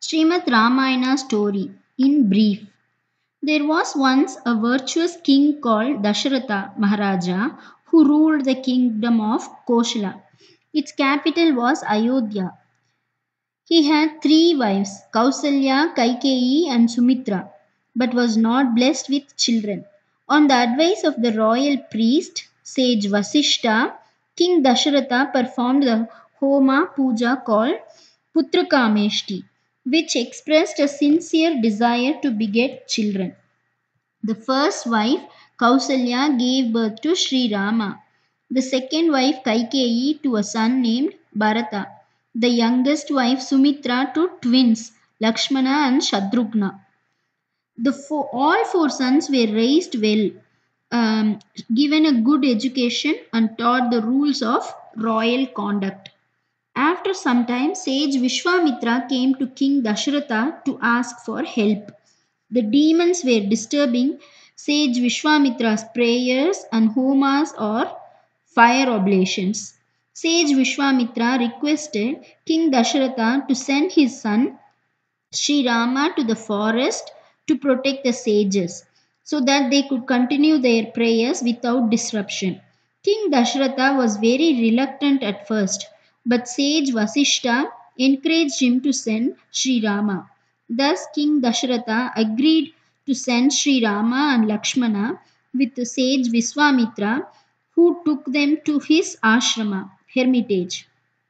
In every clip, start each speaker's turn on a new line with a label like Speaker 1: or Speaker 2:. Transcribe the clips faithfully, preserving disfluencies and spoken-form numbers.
Speaker 1: Srimad Ramayana story in brief. There was once a virtuous king called Dasharatha Maharaja who ruled the kingdom of Koshala. Its capital was Ayodhya. He had three wives, Kausalya, Kaikeyi, and Sumitra, but was not blessed with children. On the advice of the royal priest, sage Vasishta, King Dasharatha performed the Homa puja called Putrakameshti, which expressed a sincere desire to beget children. The first wife, Kausalya, gave birth to Sri Rama. The second wife, Kaikeyi, to a son named Bharata. The youngest wife, Sumitra, to twins, Lakshmana and Shatrugna. The four, all four sons were raised well, um, given a good education, and taught the rules of royal conduct. After some time, sage Vishwamitra came to King Dasharatha to ask for help. The demons were disturbing sage Vishwamitra's prayers and homas or fire oblations. Sage Vishwamitra requested King Dasharatha to send his son Sri Rama to the forest to protect the sages so that they could continue their prayers without disruption. King Dasharatha was very reluctant at first, but sage Vasishta encouraged him to send Sri Rama. Thus, King Dasharatha agreed to send Sri Rama and Lakshmana with the sage Viswamitra, who took them to his ashrama, hermitage.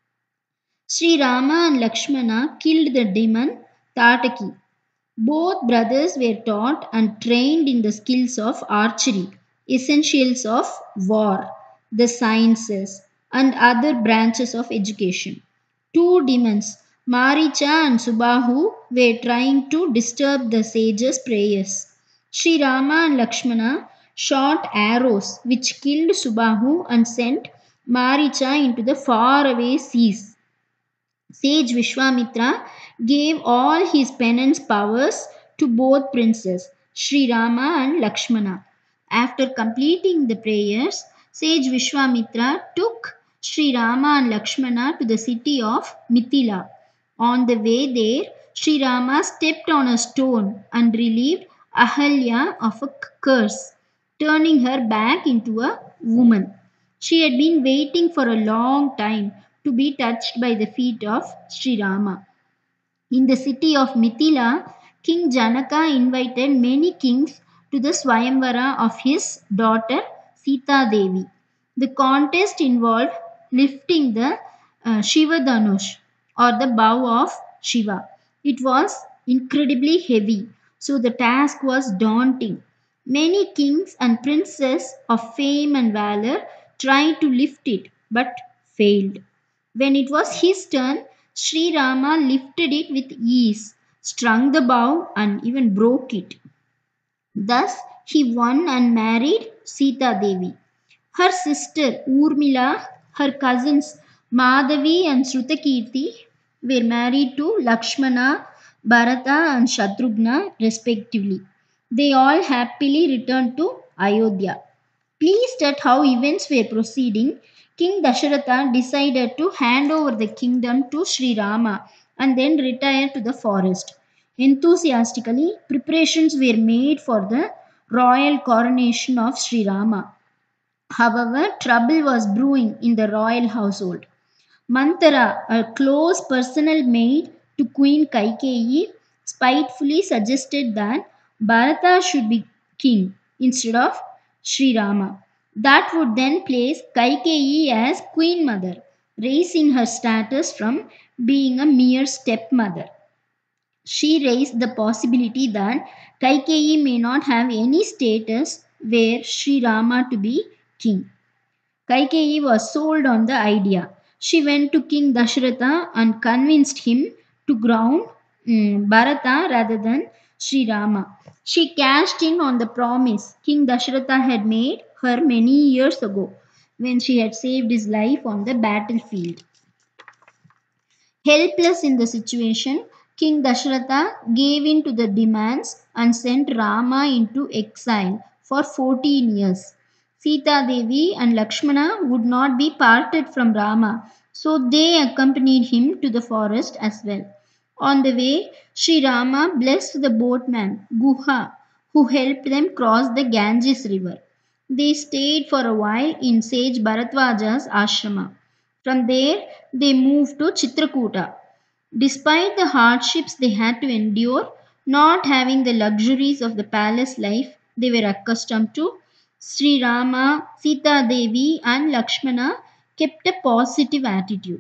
Speaker 1: Sri Rama and Lakshmana killed the demon Tataki. Both brothers were taught and trained in the skills of archery, essentials of war, the sciences, and other branches of education. Two demons, Maricha and Subahu, were trying to disturb the sages' prayers. Sri Rama and Lakshmana shot arrows which killed Subahu and sent Maricha into the faraway seas. Sage Vishwamitra gave all his penance powers to both princes, Sri Rama and Lakshmana. After completing the prayers, Sage Vishwamitra took Sri Rama and Lakshmana to the city of Mithila. On the way there, Sri Rama stepped on a stone and relieved Ahalya of a curse, turning her back into a woman. She had been waiting for a long time to be touched by the feet of Sri Rama. In the city of Mithila, King Janaka invited many kings to the Swayamvara of his daughter Sita Devi. The contest involved lifting the uh, Shiva Dhanush or the bow of Shiva. It was incredibly heavy, so the task was daunting. Many kings and princes of fame and valor tried to lift it but failed. When it was his turn, Sri Rama lifted it with ease, strung the bow, and even broke it. Thus, he won and married Sita Devi. Her sister Urmila, her cousins Madhavi and Srutakirti were married to Lakshmana, Bharata, and Shatrughna, respectively. They all happily returned to Ayodhya. Pleased at how events were proceeding, King Dasharatha decided to hand over the kingdom to Sri Rama and then retire to the forest. Enthusiastically, preparations were made for the royal coronation of Sri Rama. However, trouble was brewing in the royal household. Mantara, a close personal maid to Queen Kaikeyi, spitefully suggested that Bharata should be king instead of Sri Rama. That would then place Kaikeyi as queen mother, raising her status from being a mere stepmother. She raised the possibility that Kaikeyi may not have any status were Sri Rama to be king. Kaikeyi was sold on the idea. She went to King Dasharatha and convinced him to crown mm, Bharata rather than Sri Rama. She cashed in on the promise King Dasharatha had made her many years ago when she had saved his life on the battlefield. Helpless in the situation, King Dasharatha gave in to the demands and sent Rama into exile for fourteen years. Sita Devi and Lakshmana would not be parted from Rama, so they accompanied him to the forest as well. On the way, Sri Rama blessed the boatman Guha, who helped them cross the Ganges river. They stayed for a while in sage Bharadwaja's ashrama. From there, they moved to Chitrakuta. Despite the hardships they had to endure, not having the luxuries of the palace life they were accustomed to, Sri Rama, Sita Devi, and Lakshmana kept a positive attitude.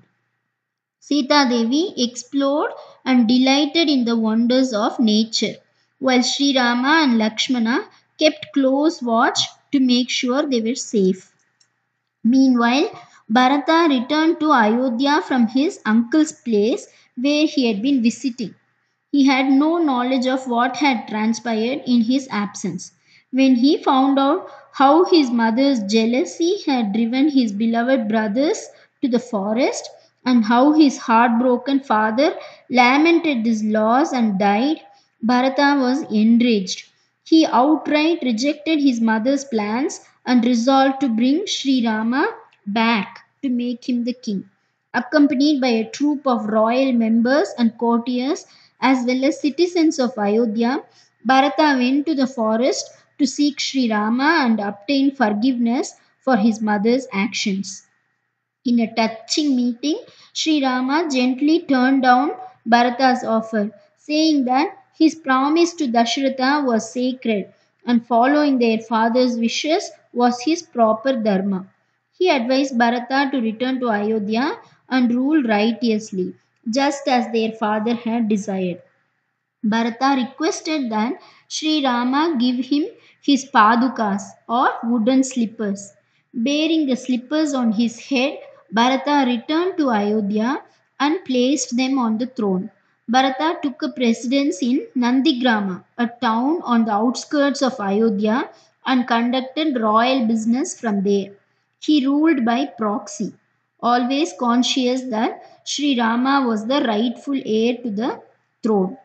Speaker 1: Sita Devi explored and delighted in the wonders of nature, while Sri Rama and Lakshmana kept close watch to make sure they were safe. Meanwhile, Bharata returned to Ayodhya from his uncle's place where he had been visiting. He had no knowledge of what had transpired in his absence. When he found out how his mother's jealousy had driven his beloved brothers to the forest and how his heartbroken father lamented this loss and died, Bharata was enraged. He outright rejected his mother's plans and resolved to bring Sri Rama back to make him the king. Accompanied by a troop of royal members and courtiers as well as citizens of Ayodhya, Bharata went to the forest to seek Sri Rama and obtain forgiveness for his mother's actions. In a touching meeting, Sri Rama gently turned down Bharata's offer, saying that his promise to Dashratha was sacred and following their father's wishes was his proper dharma. He advised Bharata to return to Ayodhya and rule righteously, just as their father had desired. Bharata requested that Sri Rama give him his padukas or wooden slippers. Bearing the slippers on his head, Bharata returned to Ayodhya and placed them on the throne. Bharata took a precedence in Nandigrama, a town on the outskirts of Ayodhya, and conducted royal business from there. He ruled by proxy, always conscious that Sri Rama was the rightful heir to the throne.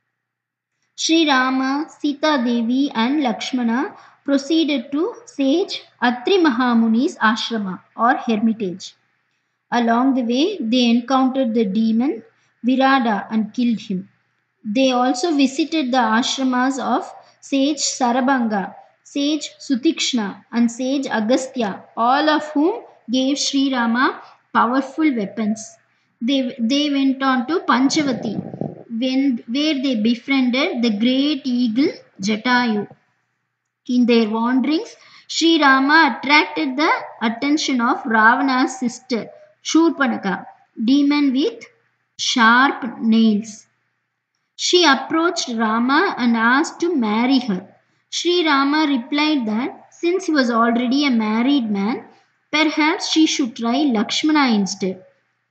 Speaker 1: Sri Rama, Sita Devi, and Lakshmana proceeded to sage Atri Mahamuni's ashrama or hermitage. Along the way, they encountered the demon Virada and killed him. They also visited the ashramas of sage Sarabanga, sage Sutikshna, and sage Agastya, all of whom gave Sri Rama powerful weapons. They, they went on to Panchavati, when, where they befriended the great eagle Jatayu. In their wanderings, Sri Rama attracted the attention of Ravana's sister, Shurpanaka, demon with sharp nails. She approached Rama and asked to marry her. Sri Rama replied that since he was already a married man, perhaps she should try Lakshmana instead.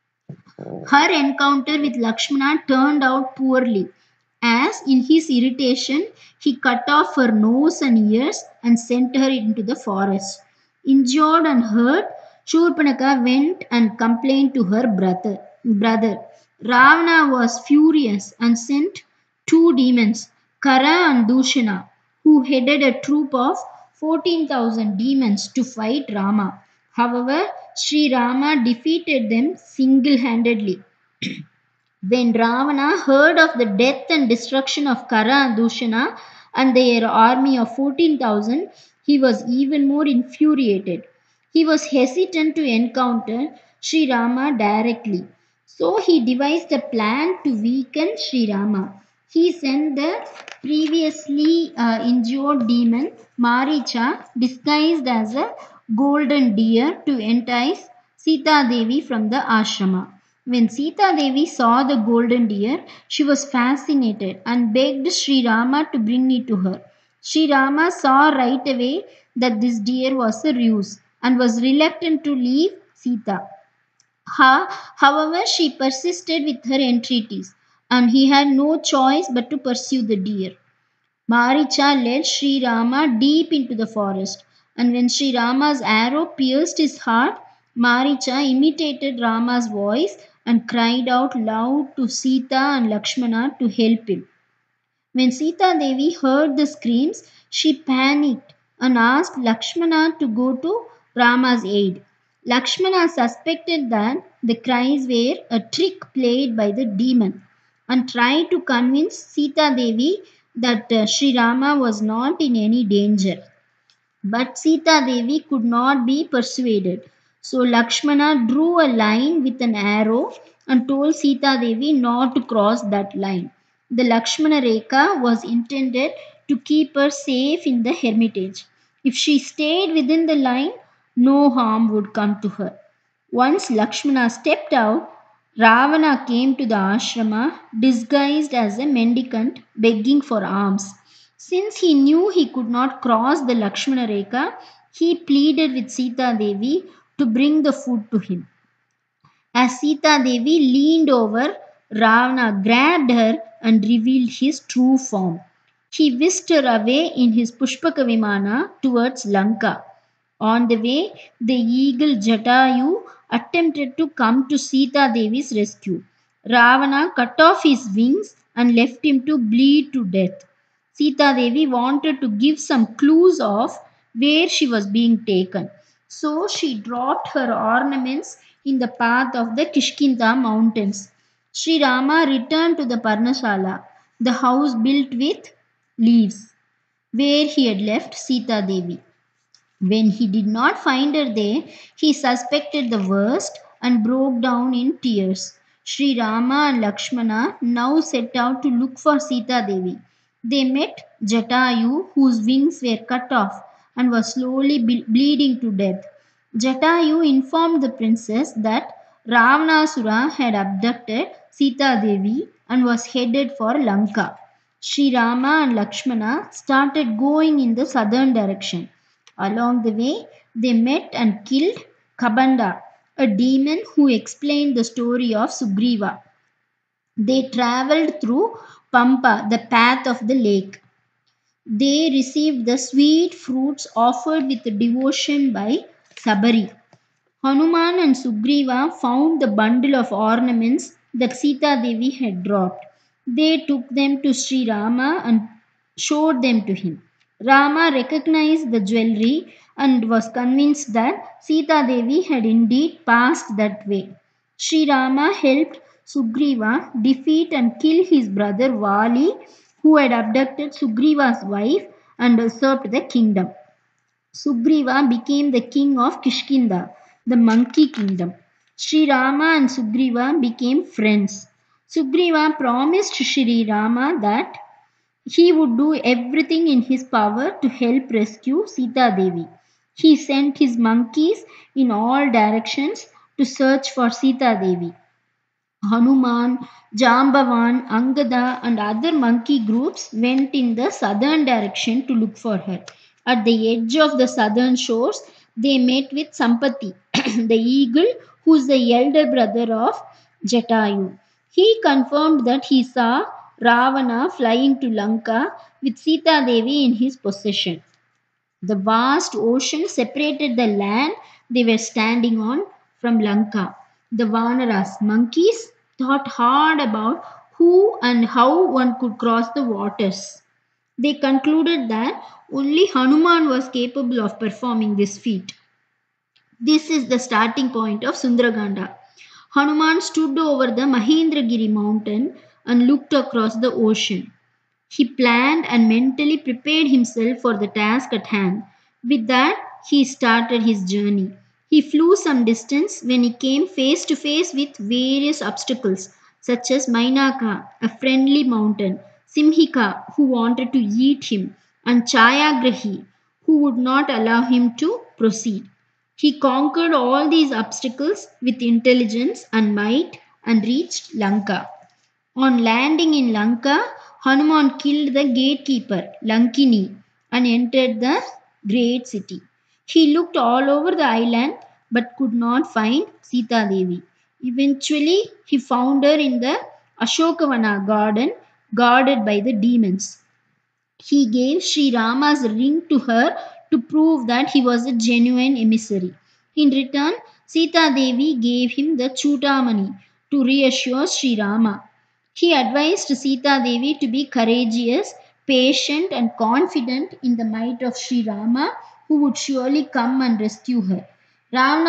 Speaker 1: Her encounter with Lakshmana turned out poorly, as in his irritation he cut off her nose and ears and sent her into the forest. Injured and hurt, Shurpanaka went and complained to her brother. brother. Ravana was furious and sent two demons, Kara and Dushana, who headed a troop of fourteen thousand demons to fight Rama. However, Sri Rama defeated them single handedly. When Ravana heard of the death and destruction of Kara and Dushana and their army of fourteen thousand, he was even more infuriated. He was hesitant to encounter Sri Rama directly. So he devised a plan to weaken Sri Rama. He sent the previously uh, injured demon Maricha disguised as a golden deer to entice Sita Devi from the ashrama. When Sita Devi saw the golden deer, she was fascinated and begged Sri Rama to bring it to her. Sri Rama saw right away that this deer was a ruse and was reluctant to leave Sita. Ha, however, she persisted with her entreaties, and he had no choice but to pursue the deer. Maricha led Sri Rama deep into the forest, and when Sri Rama's arrow pierced his heart, Maricha imitated Rama's voice and cried out loud to Sita and Lakshmana to help him. When Sita Devi heard the screams, she panicked and asked Lakshmana to go to Rama's aid. Lakshmana suspected that the cries were a trick played by the demon. and tried to convince Sita Devi that uh, Sri Rama was not in any danger. But Sita Devi could not be persuaded. So Lakshmana drew a line with an arrow and told Sita Devi not to cross that line. The Lakshmana Rekha was intended to keep her safe in the hermitage. If she stayed within the line, no harm would come to her. Once Lakshmana stepped out, Ravana came to the ashrama disguised as a mendicant begging for alms. Since he knew he could not cross the Lakshmana Rekha, he pleaded with Sita Devi to bring the food to him. As Sita Devi leaned over, Ravana grabbed her and revealed his true form. He whisked her away in his Pushpaka Vimana towards Lanka. On the way, the eagle Jatayu attempted to come to Sita Devi's rescue. Ravana cut off his wings and left him to bleed to death. Sita Devi wanted to give some clues of where she was being taken. So she dropped her ornaments in the path of the Kishkinda mountains. Sri Rama returned to the Parnashala, the house built with leaves, where he had left Sita Devi. When he did not find her there, he suspected the worst and broke down in tears. Sri Rama and Lakshmana now set out to look for Sita Devi. They met Jatayu, whose wings were cut off and was slowly ble- bleeding to death. Jatayu informed the princess that Ravanasura had abducted Sita Devi and was headed for Lanka. Sri Rama and Lakshmana started going in the southern direction. Along the way, they met and killed Kabanda, a demon who explained the story of Sugriva. They traveled through Pampa, the path of the lake. They received the sweet fruits offered with devotion by Sabari. Hanuman and Sugriva found the bundle of ornaments that Sita Devi had dropped. They took them to Sri Rama and showed them to him. Rama recognized the jewelry and was convinced that Sita Devi had indeed passed that way. Sri Rama helped Sugriva defeat and kill his brother Vali, who had abducted Sugriva's wife and usurped the kingdom. Sugriva became the king of Kishkinda, the monkey kingdom. Sri Rama and Sugriva became friends. Sugriva promised Sri Rama that he would do everything in his power to help rescue Sita Devi. He sent his monkeys in all directions to search for Sita Devi. Hanuman, Jambavan, Angada, and other monkey groups went in the southern direction to look for her. At the edge of the southern shores, they met with Sampati, the eagle, who is the elder brother of Jatayu. He confirmed that he saw Ravana flying to Lanka with Sita Devi in his possession. The vast ocean separated the land they were standing on from Lanka. The Vanaras, monkeys, thought hard about who and how one could cross the waters. They concluded that only Hanuman was capable of performing this feat. This is the starting point of Sundaraganda. Hanuman stood over the Mahendragiri mountain and looked across the ocean. He planned and mentally prepared himself for the task at hand. With that, he started his journey. He flew some distance when he came face to face with various obstacles, such as Mainaka, a friendly mountain, Simhika, who wanted to eat him, and Chayagrahi, who would not allow him to proceed. He conquered all these obstacles with intelligence and might and reached Lanka. On landing in Lanka, Hanuman killed the gatekeeper, Lankini, and entered the great city. He looked all over the island but could not find Sita Devi. Eventually, he found her in the Ashokavana garden guarded by the demons. He gave Sri Rama's ring to her to prove that he was a genuine emissary. In return, Sita Devi gave him the Chutamani to reassure Sri Rama. He advised Sita Devi to be courageous, patient, and confident in the might of Sri Rama, who would surely come and rescue her.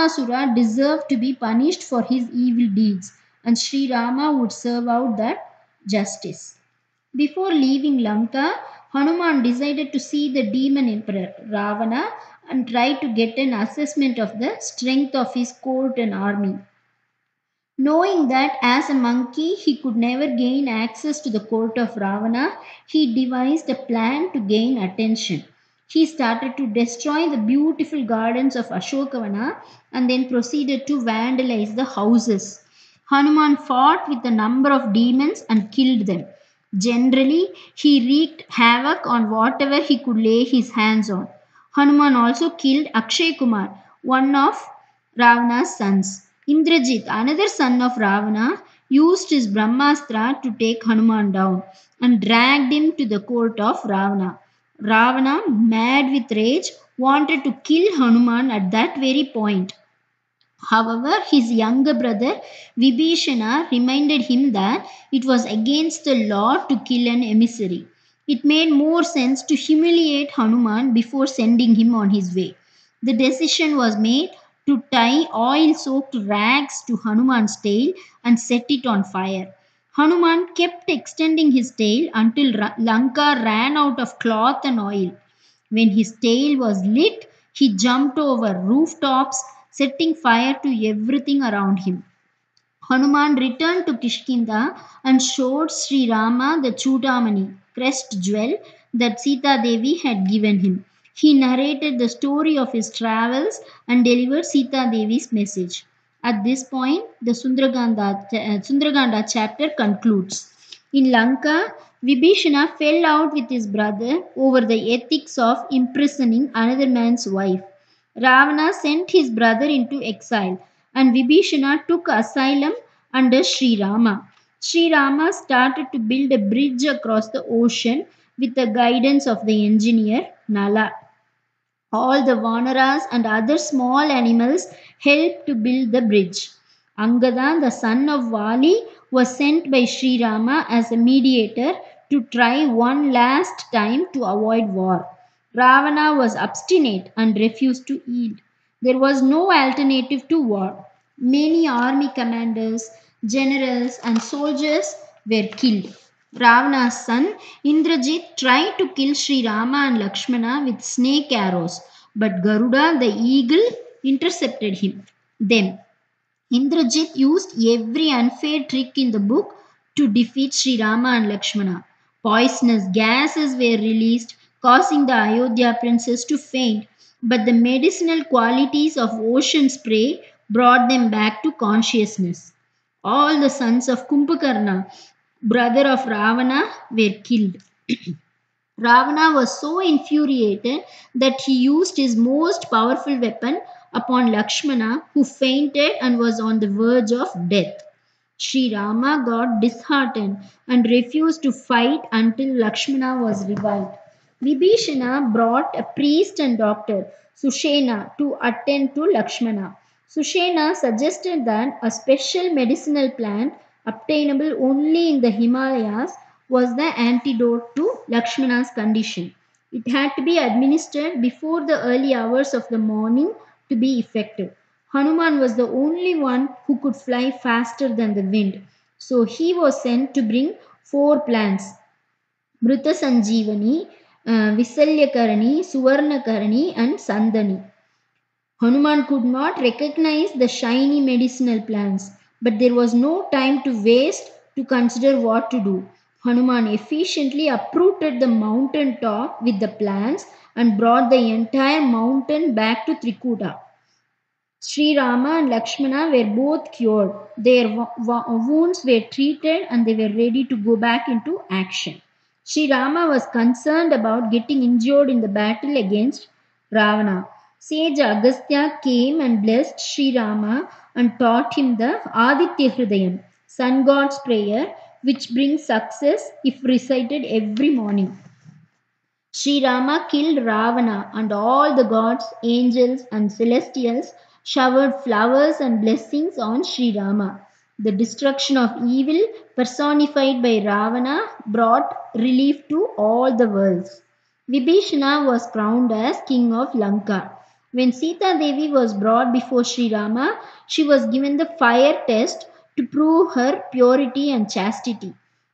Speaker 1: Ravanasura deserved to be punished for his evil deeds, and Sri Rama would serve out that justice. Before leaving Lanka, Hanuman decided to see the demon emperor Ravana and try to get an assessment of the strength of his court and army. Knowing that as a monkey he could never gain access to the court of Ravana, he devised a plan to gain attention. He started to destroy the beautiful gardens of Ashokavana and then proceeded to vandalize the houses. Hanuman fought with a number of demons and killed them. Generally, he wreaked havoc on whatever he could lay his hands on. Hanuman also killed Akshay Kumar, one of Ravana's sons. Indrajit, another son of Ravana, used his Brahmastra to take Hanuman down and dragged him to the court of Ravana. Ravana, mad with rage, wanted to kill Hanuman at that very point. However, his younger brother Vibhishana reminded him that it was against the law to kill an emissary. It made more sense to humiliate Hanuman before sending him on his way. The decision was made to tie oil soaked rags to Hanuman's tail and set it on fire. Hanuman kept extending his tail until Ra- Lanka ran out of cloth and oil. When his tail was lit, he jumped over rooftops, setting fire to everything around him. Hanuman returned to Kishkinda and showed Sri Rama the Chudamani, crest jewel that Sita Devi had given him. He narrated the story of his travels and delivered Sita Devi's message. At this point, the Sundaraganda, uh, Sundaraganda chapter concludes. In Lanka, Vibhishana fell out with his brother over the ethics of imprisoning another man's wife. Ravana sent his brother into exile, and Vibhishana took asylum under Sri Rama. Sri Rama started to build a bridge across the ocean with the guidance of the engineer Nala. All the Vanaras and other small animals helped to build the bridge. Angada, the son of Vali, was sent by Sri Rama as a mediator to try one last time to avoid war. Ravana was obstinate and refused to yield. There was no alternative to war. Many army commanders, generals, and soldiers were killed. Ravana's son Indrajit tried to kill Sri Rama and Lakshmana with snake arrows, but Garuda the eagle intercepted him. Them. Indrajit used every unfair trick in the book to defeat Sri Rama and Lakshmana. Poisonous gases were released, causing the Ayodhya princess to faint, but the medicinal qualities of ocean spray brought them back to consciousness. All the sons of Kumbhakarna, brother of Ravana, were killed. Ravana was so infuriated that he used his most powerful weapon upon Lakshmana, who fainted and was on the verge of death. Sri Rama got disheartened and refused to fight until Lakshmana was revived. Vibhishana brought a priest and doctor, Sushena, to attend to Lakshmana. Sushena suggested that a special medicinal plant obtainable only in the Himalayas was the antidote to Lakshmana's condition. It had to be administered before the early hours of the morning to be effective. Hanuman was the only one who could fly faster than the wind. So he was sent to bring four plants: Mrita Sanjeevani, uh, Visalyakarani, Suvarnakarani, and Sandani. Hanuman could not recognize the shiny medicinal plants, but there was no time to waste to consider what to do. Hanuman efficiently uprooted the mountain top with the plants and brought the entire mountain back to Trikuta. Sri Rama and Lakshmana were both cured. Their wounds were treated and they were ready to go back into action. Sri Rama was concerned about getting injured in the battle against Ravana. Sage Agastya came and blessed Sri Rama and taught him the Aditya Hridayam, sun god's prayer, which brings success if recited every morning. Sri Rama killed Ravana, and all the gods, angels, and celestials showered flowers and blessings on Sri Rama. The destruction of evil, personified by Ravana, brought relief to all the worlds. Vibhishana was crowned as king of Lanka. When Sita Devi was brought before Sri Rama, she was given the fire test to prove her purity and chastity.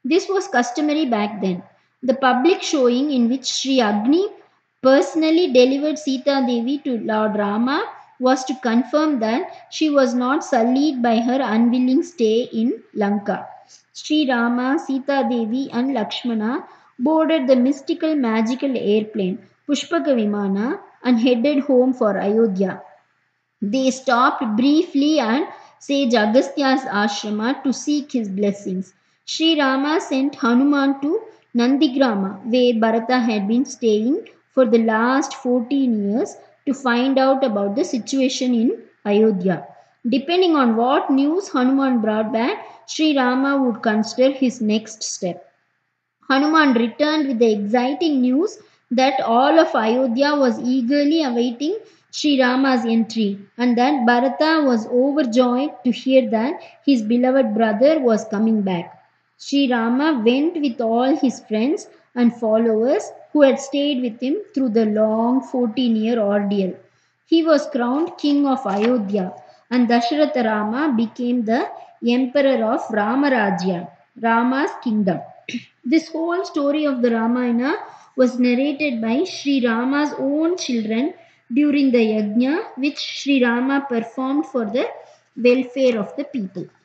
Speaker 1: This was customary back then. The public showing in which Sri Agni personally delivered Sita Devi to Lord Rama was to confirm that she was not sullied by her unwilling stay in Lanka. Sri Rama, Sita Devi, and Lakshmana boarded the mystical magical airplane Pushpaka Vimana and headed home for Ayodhya. They stopped briefly at sage Agastya's ashrama to seek his blessings. Sri Rama sent Hanuman to Nandigrama, where Bharata had been staying for the last fourteen years, to find out about the situation in Ayodhya. Depending on what news Hanuman brought back, Sri Rama would consider his next step. Hanuman returned with the exciting news that all of Ayodhya was eagerly awaiting Sri Rama's entry, and that Bharata was overjoyed to hear that his beloved brother was coming back. Sri Rama went with all his friends and followers who had stayed with him through the long fourteen year ordeal. He was crowned king of Ayodhya, and Dasharatha Rama became the emperor of Ramarajya, Rama's kingdom. This whole story of the Ramayana was narrated by Sri Rama's own children during the yajna which Sri Rama performed for the welfare of the people.